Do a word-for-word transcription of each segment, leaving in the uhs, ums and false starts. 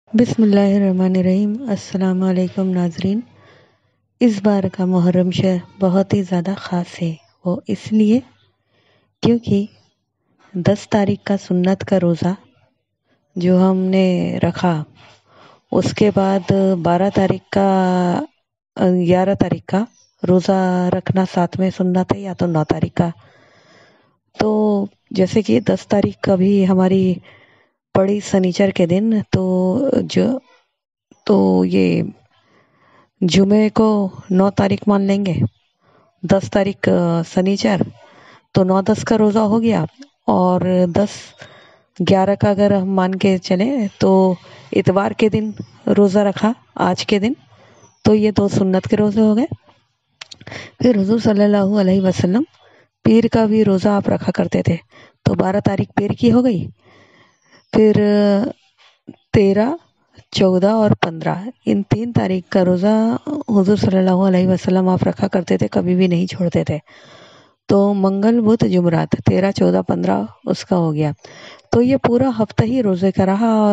بسم اللہ الرحمن الرحیم۔ السلام علیکم ناظرین۔ اس بار کا محرم شہر بہت ہی زیادہ خاص ہے، وہ اس لیے کیونکہ دس تاریخ کا سنت کا روزہ جو ہم نے رکھا، اس کے بعد بارہ تاریخ کا گیارہ تاریخ کا روزہ رکھنا ساتھ میں سنت ہے، یا تو نو تاریخ کا۔ تو جیسے کہ دس تاریخ کا بھی ہماری پڑی سنیچر کے دن، تو جو تو یہ جمعے کو نو تاریخ مان لیں گے، دس تاریخ سنیچر، تو نو دس کا روزہ ہو گیا، اور دس گیارہ کا اگر ہم مان کے چلیں تو اتوار کے دن روزہ رکھا آج کے دن، تو یہ دو سنت کے روزے ہو گئے۔ پھر حضور صلی اللہ علیہ وسلم پیر کا بھی روزہ آپ رکھا کرتے تھے، تو بارہ تاریخ پیر کی ہو گئی۔ پھر تیرہ، چودہ اور پندرہ، ان تین تاریخ کا روزہ حضور صلی اللہ علیہ وسلم آپ رکھا کرتے تھے، کبھی بھی نہیں چھوڑتے تھے۔ تو منگل، بدھ، جمعرات، تیرہ، چودہ، پندرہ اس کا ہو گیا۔ تو یہ پورا ہفتہ ہی روزے کا رہا، اور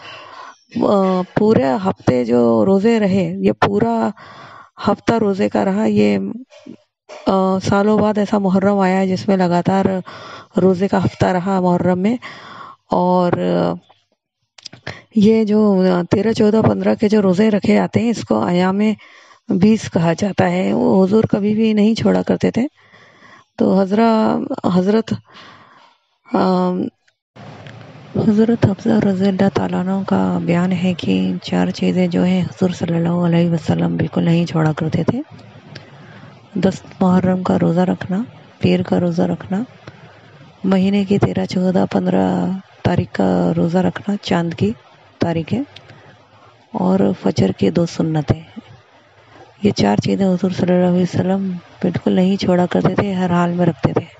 پورے ہفتے جو روزے رہے، یہ پورا ہفتہ روزے کا رہا۔ یہ سالوں بعد ایسا محرم آیا جس میں لگاتار روزے کا ہفتہ رہا محرم میں۔ اور یہ جو تیرہ، چودہ، پندرہ کے جو روزے رکھے آتے ہیں، اس کو ایام بیس کہا جاتا ہے۔ وہ حضور کبھی بھی نہیں چھوڑا کرتے تھے۔ تو حضرت حضرت حضرت حفصہ رضی اللہ تعالیٰ عنہ کا بیان ہے کہ چار چیزیں جو ہیں حضور صلی اللہ علیہ وسلم بالکل نہیں چھوڑا کرتے تھے: دس محرم کا روزہ رکھنا، پیر کا روزہ رکھنا، مہینے کی تیرہ، چودہ، پندرہ تاریخ کا روزہ رکھنا، چاند کی تاریخیں، اور فجر کی دو سنتیں۔ یہ چار چیزیں حضور صلی اللہ علیہ وسلم بالکل نہیں چھوڑا کرتے تھے، ہر حال میں رکھتے تھے۔